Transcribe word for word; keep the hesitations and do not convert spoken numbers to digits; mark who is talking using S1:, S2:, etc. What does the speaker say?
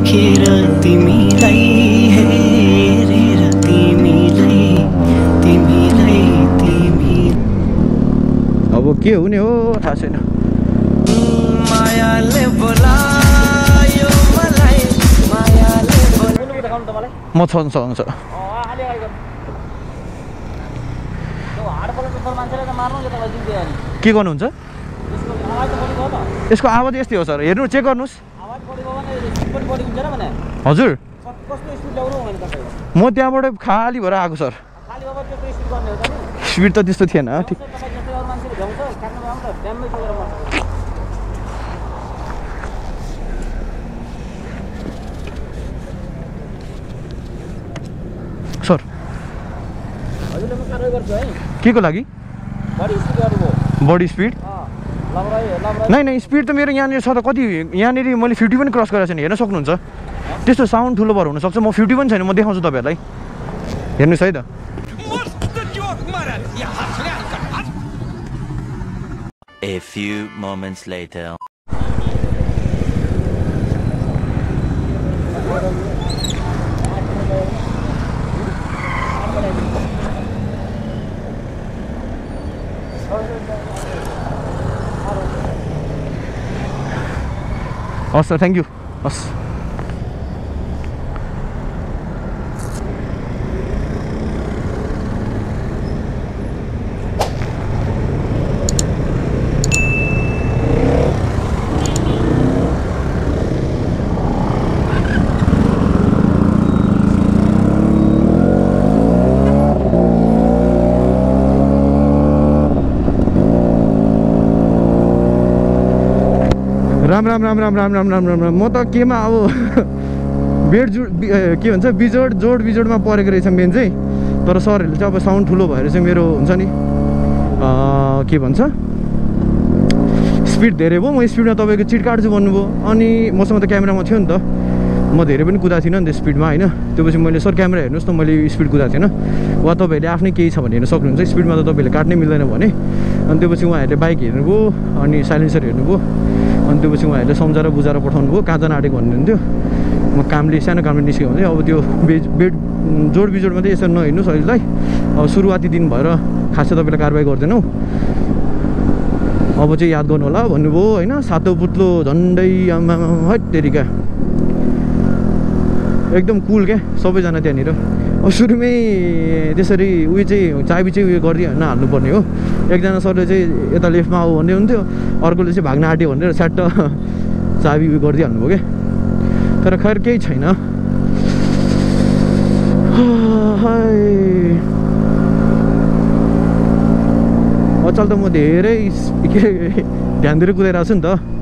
S1: देखेर तिमीलाई हेरेर तिमीलाई तिमीलाई तिमी
S2: अब के हुने हो थाहा छैन
S1: मायाले बोलायो मलाई मायाले बोलायो देखाउनु त मलाई
S2: म छन् सँग छ
S1: अ आले आइगयो त्यो हाड पल्ट सर मान्छेले त मार्नु जता भइदिन्छ अनि
S2: के गर्नुहुन्छ
S1: यसको आवाज त बढी भयो त
S2: यसको आवाज यस्तै हो सर हेर्नु चेक गर्नुस्
S1: आवाज बढी भयो भने स्पिड पनि बढी हुन्छ र भने
S2: हजुर
S1: कस्तो स्पिड ल्याउनु भने तपाईले
S2: म त्यहाँबाट खाली भएर आएको सर
S1: खाली बाबा त्यो स्पिड गर्ने हो त नि
S2: स्पिड त त्यस्तो थिएन ठिक
S1: तपाईँ जस्तै अरू मान्छेले भ्याउँछ काट्नु भ्याउँछ ड्यामेज गरेर मर्छ
S2: सर
S1: हजुरले म कारवाही गर्छु है
S2: के को लागि
S1: बढी स्पिड गर्नुभयो
S2: बडी स्पिड
S1: लबराई लबराई
S2: नै नै स्पिड त मेरो यहाँनिर छ त कति यहाँनिर मैले फिफ्टी पनि क्रस गरेको छैन हेर्न सक्नुहुन्छ त्यस्तो साउन्ड ठुलो भएर हुनसक्छ म फिफ्टी पनि छैन म देखाउँछु तपाईँहरूलाई हेर्नुहोस् है त
S3: A few moments later.
S2: हस् सर थ्याङ्क यू हस् राम राम राम राम राम राम राम राम राम म त केमा अब बेड जोड के भन्छ बिजोड जोड बिजोडमा परेको रहेछ मेन चाहिँ तर सरहरूले चाहिँ अब साउन्ड ठुलो भएर चाहिँ मेरो हुन्छ नि के भन्छ स्पिड धेरै भयो म स्पिडमा तपाईँको चिट काट्छु भन्नुभयो अनि मसँग त क्यामेरामा थियो नि त म धेरै पनि कुदाएको थिइनँ नि त स्पिडमा होइन त्यो पछि मैले सर क्यामेरा हेर्नुहोस् न मैले स्पिड कुदाएको थिएन वा तपाईँहरूले आफ्नै केही छ भने हेर्न सक्नुहुन्छ स्पिडमा त तपाईँहरूले काट्नै मिल्दैन भने अनि त्यो पछि उहाँहरूले बाइक हेर्नुभयो अनि साइलेन्सर हेर्नुभयो अनि त्यो पछि उहाँहरूले सम्झाएर बुझाएर पठाउनु भयो कहाँ जान आँटेको भन्नुहुन्थ्यो म कामले सानो कामले निस्क्यो भने अब त्यो बेड बेड जोड बिजोडमा चाहिँ यसरी नहिँड्नुहोस् अहिलेलाई अब सुरुवाती दिन भएर खासै तपाईँलाई कारवाही गर्दैनौँ अब चाहिँ याद गर्नु होला भन्नुभयो होइन सातो पुत्लो झन्डै आमा हट तेरिका एकदम कुल क्या सबैजना त्यहाँनिर अब सुरुमै त्यसरी उयो चाहिँ चाबी चाहिँ उयो गरिदियो होइन हाल्नुपर्ने हो एकजना सरले चाहिँ यता लेफ्टमा आऊ भन्दै हुन्थ्यो अर्कोले चाहिँ भाग्न आँट्यो भनेर स्याट्ट चाबी उयो गरिदिइ हाल्नुभयो क्या तर खैर केही छैन अचल त म धेरै के ध्यान दिएर कुदाइरहेको छु नि त